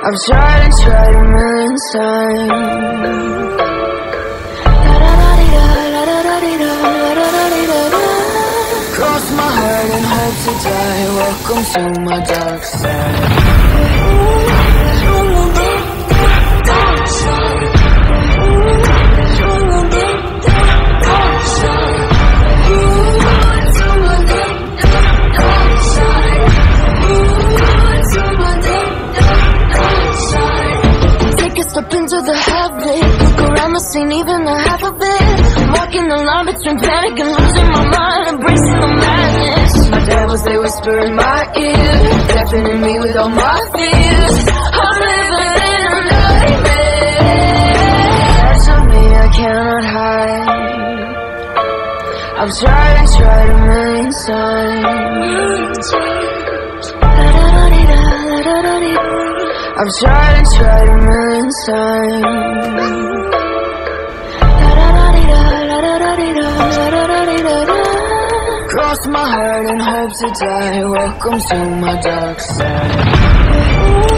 I've tried and tried a million times. Cross my heart and hope to die. Welcome to my dark side. Step into the heaven, look around the scene, even the half of it. I'm walking the line between panic and losing my mind, embracing the madness. My devils, they whisper in my ear, deafening me with all my fears. I'm living in a nightmare. Parts of me I cannot hide. I've tried and tried a million times. I've tried and tried a million times. Cross my heart and hope to die. Welcome to my dark side.